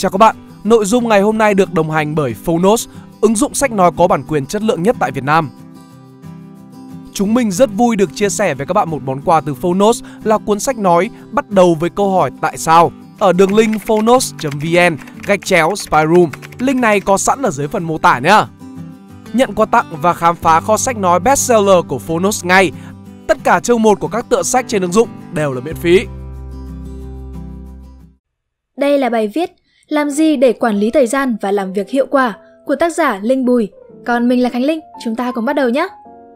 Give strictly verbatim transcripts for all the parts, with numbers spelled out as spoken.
Chào các bạn, nội dung ngày hôm nay được đồng hành bởi Phonos, ứng dụng sách nói có bản quyền chất lượng nhất tại Việt Nam. Chúng mình rất vui được chia sẻ với các bạn một món quà từ Phonos là cuốn sách nói bắt đầu với câu hỏi tại sao ở đường link phonos chấm vn gạch chéo spyroom. Link này có sẵn ở dưới phần mô tả nhé. Nhận quà tặng và khám phá kho sách nói bestseller của Phonos ngay. Tất cả chương một của các tựa sách trên ứng dụng đều là miễn phí. Đây là bài viết Làm gì để quản lý thời gian và làm việc hiệu quả của tác giả Linh Bùi. Còn mình là Khánh Linh, chúng ta cùng bắt đầu nhé.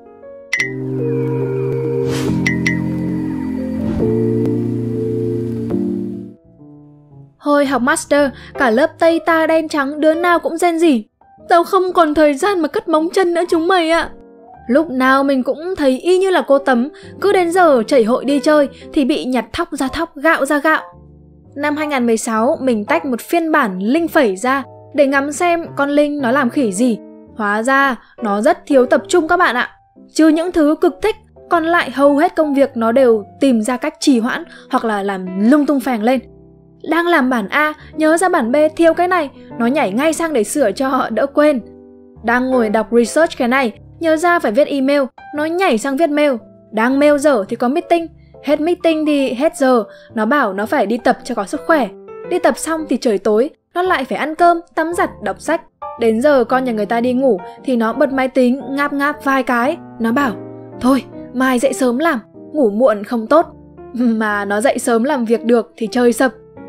Hồi học master, cả lớp tây ta đen trắng đứa nào cũng rên rỉ: tao không còn thời gian mà cất móng chân nữa chúng mày ạ. Lúc nào mình cũng thấy y như là cô Tấm, cứ đến giờ chảy hội đi chơi thì bị nhặt thóc ra thóc, gạo ra gạo. Năm hai không một sáu, mình tách một phiên bản Linh phẩy ra để ngắm xem con Linh nó làm khỉ gì. Hóa ra nó rất thiếu tập trung các bạn ạ. Trừ những thứ cực thích, còn lại hầu hết công việc nó đều tìm ra cách trì hoãn hoặc là làm lung tung phèng lên. Đang làm bản A, nhớ ra bản B thiếu cái này, nó nhảy ngay sang để sửa cho họ đỡ quên. Đang ngồi đọc research cái này, nhớ ra phải viết email, nó nhảy sang viết mail. Đang mail dở thì có meeting, hết meeting thì hết giờ, nó bảo nó phải đi tập cho có sức khỏe. Đi tập xong thì trời tối, nó lại phải ăn cơm, tắm giặt, đọc sách. Đến giờ con nhà người ta đi ngủ thì nó bật máy tính, ngáp ngáp vài cái. Nó bảo, thôi, mai dậy sớm làm, ngủ muộn không tốt. Mà nó dậy sớm làm việc được thì trời sập.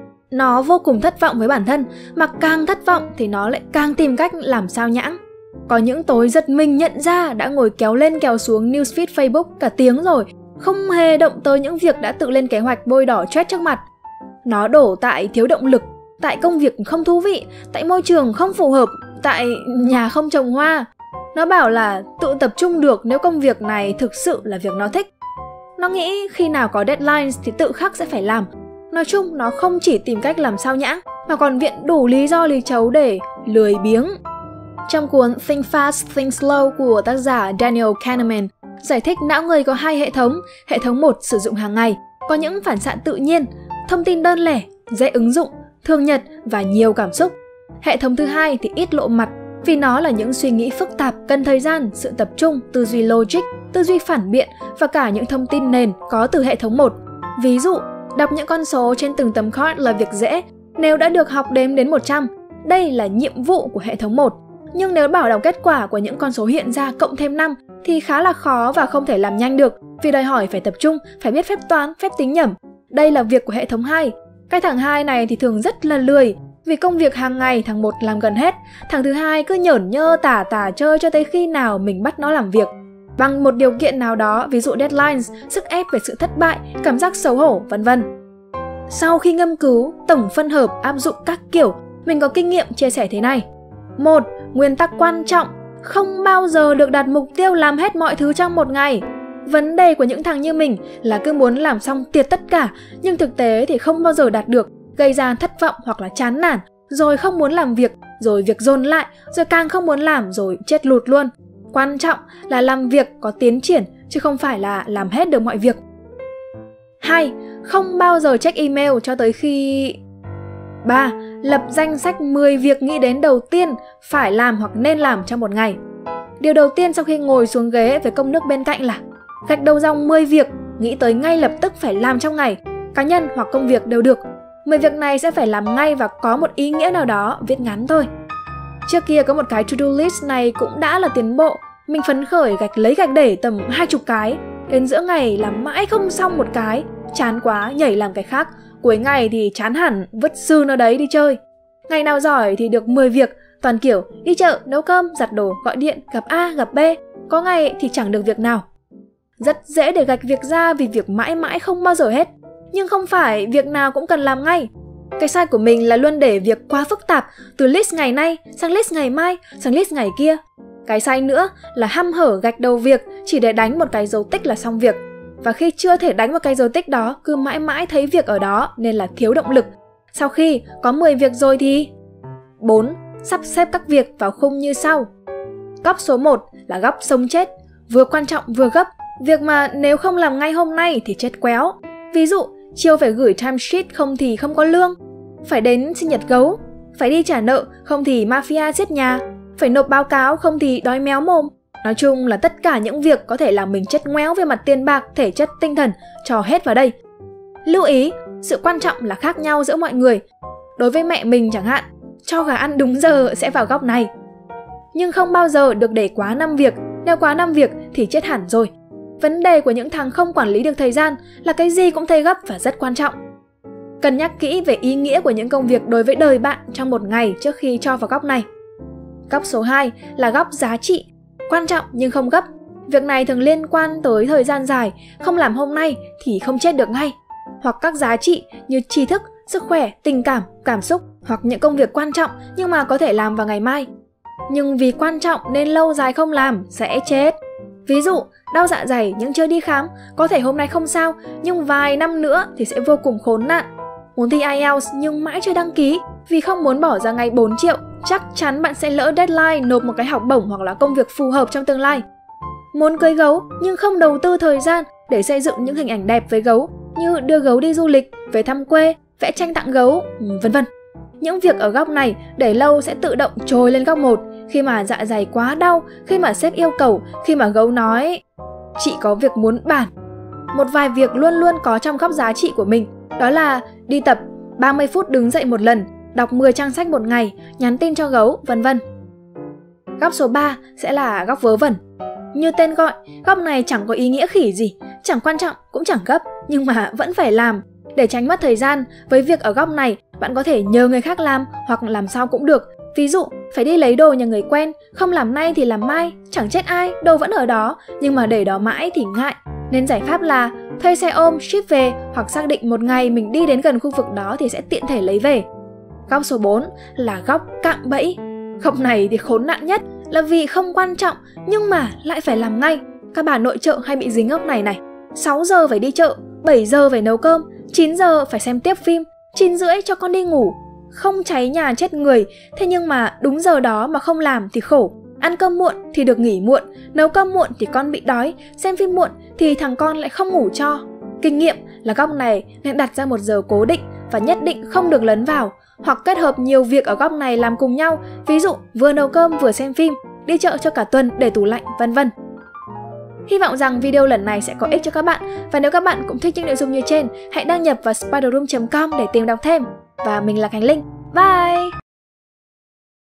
Nó vô cùng thất vọng với bản thân, mà càng thất vọng thì nó lại càng tìm cách làm sao nhãng. Có những tối giật mình nhận ra đã ngồi kéo lên kéo xuống newsfeed Facebook cả tiếng rồi, không hề động tới những việc đã tự lên kế hoạch bôi đỏ chết trước mặt. Nó đổ tại thiếu động lực, tại công việc không thú vị, tại môi trường không phù hợp, tại nhà không trồng hoa. Nó bảo là tự tập trung được nếu công việc này thực sự là việc nó thích. Nó nghĩ khi nào có deadlines thì tự khắc sẽ phải làm. Nói chung nó không chỉ tìm cách làm sao nhãng mà còn viện đủ lý do lý chấu để lười biếng. Trong cuốn Think Fast, Think Slow của tác giả Daniel Kahneman giải thích não người có hai hệ thống. Hệ thống một sử dụng hàng ngày, có những phản xạ tự nhiên, thông tin đơn lẻ, dễ ứng dụng, thường nhật và nhiều cảm xúc. Hệ thống thứ hai thì ít lộ mặt, vì nó là những suy nghĩ phức tạp, cần thời gian, sự tập trung, tư duy logic, tư duy phản biện và cả những thông tin nền có từ hệ thống một. Ví dụ, đọc những con số trên từng tấm card là việc dễ, nếu đã được học đếm đến một trăm. Đây là nhiệm vụ của hệ thống một. Nhưng nếu bảo đọc kết quả của những con số hiện ra cộng thêm năm thì khá là khó và không thể làm nhanh được, vì đòi hỏi phải tập trung, phải biết phép toán, phép tính nhẩm. Đây là việc của hệ thống hai. Cái thằng hai này thì thường rất là lười, vì công việc hàng ngày thằng một làm gần hết, thằng thứ hai cứ nhởn nhơ tả tả chơi cho tới khi nào mình bắt nó làm việc. Bằng một điều kiện nào đó, ví dụ deadlines, sức ép về sự thất bại, cảm giác xấu hổ, vân vân. Sau khi ngâm cứu, tổng phân hợp, áp dụng các kiểu, mình có kinh nghiệm chia sẻ thế này. Một, nguyên tắc quan trọng, không bao giờ được đặt mục tiêu làm hết mọi thứ trong một ngày. Vấn đề của những thằng như mình là cứ muốn làm xong tiệt tất cả, nhưng thực tế thì không bao giờ đạt được, gây ra thất vọng hoặc là chán nản, rồi không muốn làm việc, rồi việc dồn lại, rồi càng không muốn làm, rồi chết lụt luôn. Quan trọng là làm việc có tiến triển, chứ không phải là làm hết được mọi việc. Hai, không bao giờ check email cho tới khi... Ba, lập danh sách mười việc nghĩ đến đầu tiên phải làm hoặc nên làm trong một ngày. Điều đầu tiên sau khi ngồi xuống ghế với cốc nước bên cạnh là gạch đầu dòng mười việc nghĩ tới ngay lập tức phải làm trong ngày, cá nhân hoặc công việc đều được. mười việc này sẽ phải làm ngay và có một ý nghĩa nào đó, viết ngắn thôi. Trước kia có một cái to-do list này cũng đã là tiến bộ. Mình phấn khởi gạch lấy gạch để tầm hai chục cái. Đến giữa ngày làm mãi không xong một cái, chán quá nhảy làm cái khác. Cuối ngày thì chán hẳn, vứt sư nó đấy đi chơi. Ngày nào giỏi thì được mười việc, toàn kiểu đi chợ, nấu cơm, giặt đồ, gọi điện, gặp A, gặp B. Có ngày thì chẳng được việc nào. Rất dễ để gạch việc ra vì việc mãi mãi không bao giờ hết. Nhưng không phải việc nào cũng cần làm ngay. Cái sai của mình là luôn để việc quá phức tạp, từ list ngày nay sang list ngày mai, sang list ngày kia. Cái sai nữa là hăm hở gạch đầu việc chỉ để đánh một cái dấu tích là xong việc. Và khi chưa thể đánh một cái dấu tích đó, cứ mãi mãi thấy việc ở đó nên là thiếu động lực. Sau khi có mười việc rồi thì... bốn. Sắp xếp các việc vào khung như sau. Góc số một là góc sống chết, vừa quan trọng vừa gấp. Việc mà nếu không làm ngay hôm nay thì chết quéo. Ví dụ, chiều phải gửi timesheet không thì không có lương. Phải đến sinh nhật gấu. phải đi trả nợ, không thì mafia giết nhà, phải nộp báo cáo, không thì đói méo mồm. Nói chung là tất cả những việc có thể làm mình chết ngoéo về mặt tiền bạc, thể chất, tinh thần, cho hết vào đây. Lưu ý, sự quan trọng là khác nhau giữa mọi người. Đối với mẹ mình chẳng hạn, cho gà ăn đúng giờ sẽ vào góc này. Nhưng không bao giờ được để quá năm việc, nếu quá năm việc thì chết hẳn rồi. Vấn đề của những thằng không quản lý được thời gian là cái gì cũng thấy gấp và rất quan trọng. Cân nhắc kỹ về ý nghĩa của những công việc đối với đời bạn trong một ngày trước khi cho vào góc này. Góc số hai là góc giá trị, quan trọng nhưng không gấp. Việc này thường liên quan tới thời gian dài, không làm hôm nay thì không chết được ngay. Hoặc các giá trị như tri thức, sức khỏe, tình cảm, cảm xúc, hoặc những công việc quan trọng nhưng mà có thể làm vào ngày mai. Nhưng vì quan trọng nên lâu dài không làm sẽ chết. Ví dụ, đau dạ dày nhưng chưa đi khám, có thể hôm nay không sao, nhưng vài năm nữa thì sẽ vô cùng khốn nạn. Muốn thi ai eo nhưng mãi chưa đăng ký vì không muốn bỏ ra ngay bốn triệu, chắc chắn bạn sẽ lỡ deadline nộp một cái học bổng hoặc là công việc phù hợp trong tương lai. Muốn cưới gấu nhưng không đầu tư thời gian để xây dựng những hình ảnh đẹp với gấu, như đưa gấu đi du lịch, về thăm quê, vẽ tranh tặng gấu, vân vân. Những việc ở góc này để lâu sẽ tự động trồi lên góc một khi mà dạ dày quá đau, khi mà sếp yêu cầu, khi mà gấu nói chị có việc muốn bàn. Một vài việc luôn luôn có trong góc giá trị của mình, đó là đi tập ba mươi phút đứng dậy một lần, đọc mười trang sách một ngày, nhắn tin cho gấu, vân vân. Góc số ba sẽ là góc vớ vẩn. Như tên gọi, góc này chẳng có ý nghĩa khỉ gì, chẳng quan trọng cũng chẳng gấp, nhưng mà vẫn phải làm. Để tránh mất thời gian, với việc ở góc này, bạn có thể nhờ người khác làm hoặc làm sao cũng được. Ví dụ, phải đi lấy đồ nhà người quen, không làm nay thì làm mai, chẳng chết ai, đồ vẫn ở đó, nhưng mà để đó mãi thì ngại. Nên giải pháp là thuê xe ôm, ship về hoặc xác định một ngày mình đi đến gần khu vực đó thì sẽ tiện thể lấy về. Góc số bốn là góc cạm bẫy. Góc này thì khốn nạn nhất là vì không quan trọng nhưng mà lại phải làm ngay. Các bà nội trợ hay bị dính góc này này. sáu giờ phải đi chợ, bảy giờ phải nấu cơm, chín giờ phải xem tiếp phim, chín rưỡi cho con đi ngủ. Không cháy nhà chết người, thế nhưng mà đúng giờ đó mà không làm thì khổ. Ăn cơm muộn thì được nghỉ muộn, nấu cơm muộn thì con bị đói, xem phim muộn thì thằng con lại không ngủ cho. Kinh nghiệm là góc này nên đặt ra một giờ cố định và nhất định không được lấn vào, hoặc kết hợp nhiều việc ở góc này làm cùng nhau, ví dụ vừa nấu cơm vừa xem phim, đi chợ cho cả tuần để tủ lạnh, vân vân. Hy vọng rằng video lần này sẽ có ích cho các bạn, và nếu các bạn cũng thích những nội dung như trên, hãy đăng nhập vào spider room chấm com để tìm đọc thêm. Và mình là Khánh Linh. Bye!